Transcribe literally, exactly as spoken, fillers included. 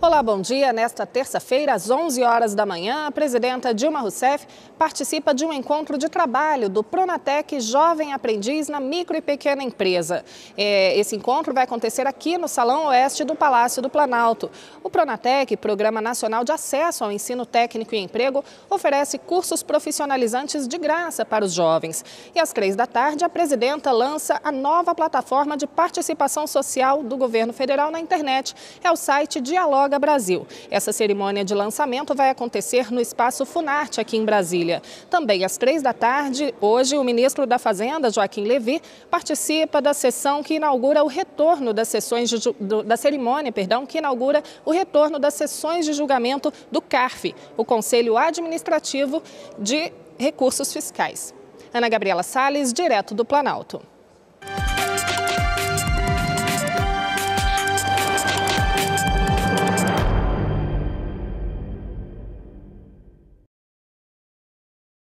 Olá, bom dia. Nesta terça-feira, às onze horas da manhã, a presidenta Dilma Rousseff participa de um encontro de trabalho do Pronatec Jovem Aprendiz na Micro e Pequena Empresa. Esse encontro vai acontecer aqui no Salão Oeste do Palácio do Planalto. O Pronatec, Programa Nacional de Acesso ao Ensino Técnico e Emprego, oferece cursos profissionalizantes de graça para os jovens. E às três da tarde, a presidenta lança a nova plataforma de participação social do governo federal na internet. É o site Dialoga Brasil. Essa cerimônia de lançamento vai acontecer no Espaço Funarte, aqui em Brasília. Também às três da tarde, hoje, o ministro da Fazenda, Joaquim Levy, participa da sessão que inaugura o retorno das sessões de, do, da cerimônia, perdão, que inaugura o retorno das sessões de julgamento do CARF, o Conselho Administrativo de Recursos Fiscais. Ana Gabriela Salles, direto do Planalto.